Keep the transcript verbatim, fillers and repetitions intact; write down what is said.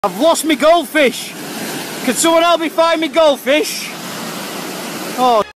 I've lost me goldfish. Can someone help me find me goldfish? Oh.